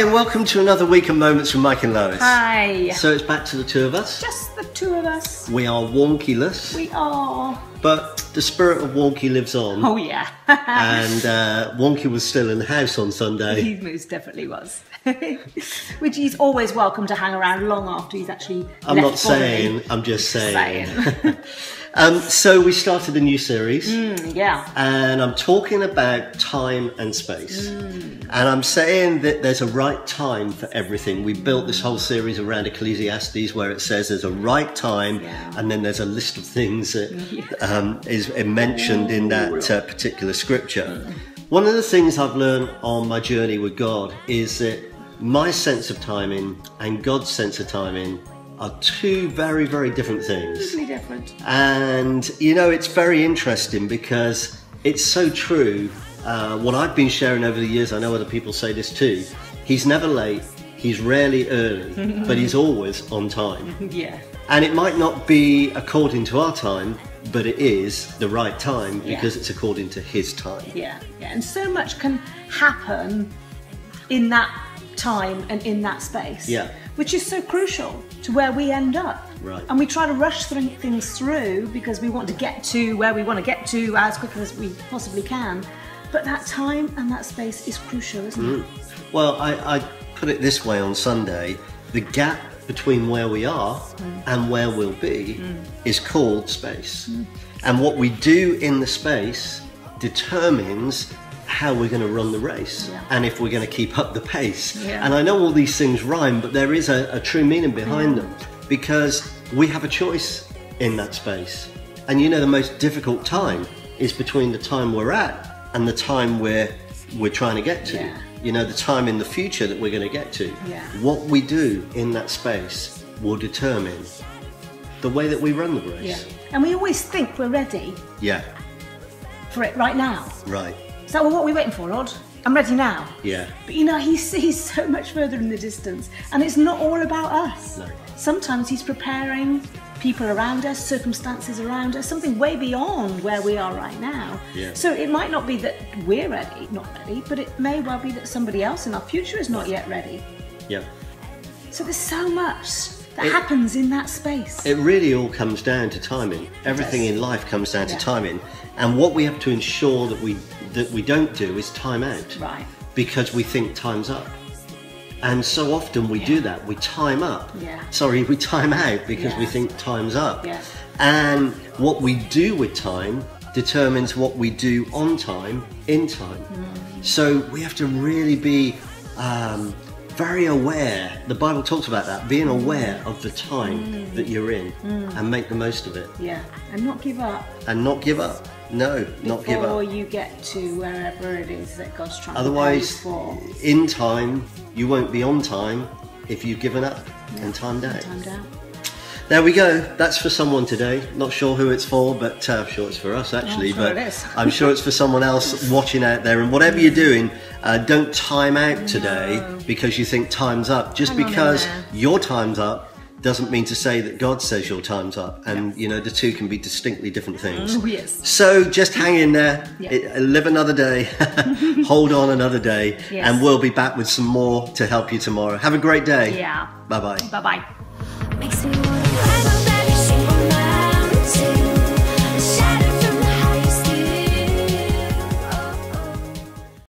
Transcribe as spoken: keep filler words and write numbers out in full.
and welcome to another week of Moments with Mike and Lois. Hi. So it's back to the two of us. Just the two of us. We are wonky-less. We are. But the spirit of wonky lives on. Oh yeah. And uh, Wonky was still in the house on Sunday. He most definitely was. Which he's always welcome to hang around long after he's actually I'm left not saying, body. I'm just saying. saying. um, so we started a new series. Mm, yeah. And I'm talking about time and space. Mm. And I'm saying that there's a right time for everything. We built this whole series around Ecclesiastes where it says there's a right time, yeah. and then there's a list of things that yeah. um, is mentioned in that uh, particular scripture. Mm. One of the things I've learned on my journey with God is that my sense of timing and God's sense of timing are two very, very different things. Totally different. And, you know, it's very interesting because it's so true. Uh, what I've been sharing over the years, I know other people say this too, he's never late, he's rarely early, but he's always on time. Yeah. And it might not be according to our time, but it is the right time because yeah. it's according to his time. Yeah, yeah. And so much can happen in that time and in that space. Yeah. Which is so crucial to where we end up. Right. And we try to rush through things through because we want to get to where we want to get to as quickly as we possibly can. But that time and that space is crucial, isn't mm. it? Well, I, I put it this way on Sunday, the gap between where we are mm. and where we'll be mm. is called space. Mm. And what we do in the space determines how we're going to run the race yeah. and if we're going to keep up the pace. Yeah. And I know all these things rhyme, but there is a, a true meaning behind yeah. them because we have a choice in that space. And you know, the most difficult time is between the time we're at and the time we're, we're trying to get to. Yeah. You know, the time in the future that we're going to get to. Yeah. What we do in that space will determine the way that we run the race. Yeah. And we always think we're ready yeah. for it right now. Right. Is that, well, what are we waiting for, Lord? I'm ready now. Yeah. But you know, he sees so much further in the distance, and it's not all about us. No. Sometimes he's preparing people around us, circumstances around us, something way beyond where we are right now. Yeah. So it might not be that we're ready, not ready, but it may well be that somebody else in our future is not yet ready. Yeah. So there's so much that it, happens in that space. It really all comes down to timing. Everything in life comes down yeah. to timing. And what we have to ensure that we that we don't do is time out. Right. Because we think time's up. And so often we yeah. do that. We time up. Yeah. Sorry, we time out because yeah. we think time's up. Yeah. And what we do with time determines what we do on time, in time. Mm. So we have to really be um, very aware. The Bible talks about that, being aware of the time mm. that you're in mm. and make the most of it. Yeah, and not give up. And not give up. No, not give up. Before you get to wherever it is that God's trying Otherwise, to prepare you for. in time, you won't be on time if you've given up yeah. and timed out. Timed out. There we go. That's for someone today. Not sure who it's for, but uh, I'm sure it's for us actually. I'm sure but it is. I'm sure it's for someone else watching out there. And whatever you're doing, uh, don't time out today no. because you think time's up. Just Hang because on your time's up doesn't mean to say that God says your time's up. And you know, the two can be distinctly different things. Oh yes. So just hang in there. Yeah. It, live another day. Hold on another day. Yes. And we'll be back with some more to help you tomorrow. Have a great day. Yeah. Bye bye. Bye bye.